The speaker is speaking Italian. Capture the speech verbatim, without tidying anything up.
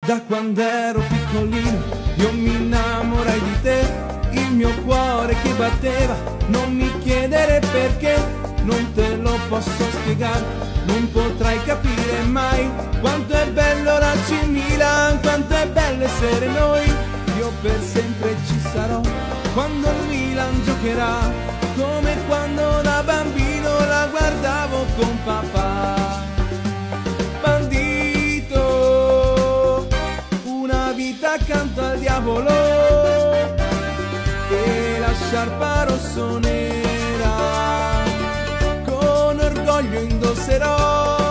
Da quando ero piccolino io mi innamorai di te, il mio cuore che batteva, non mi chiedere perché, non te lo posso spiegare, non potrai capire mai quanto è bello l'A C Milan, quanto è bello essere noi. Io per sempre ci sarò quando il Milan giocherà, come quando da bambino la guardavo con papà. Bandito, una vita accanto al diavolo, e la sciarpa rossonera con orgoglio indosserò.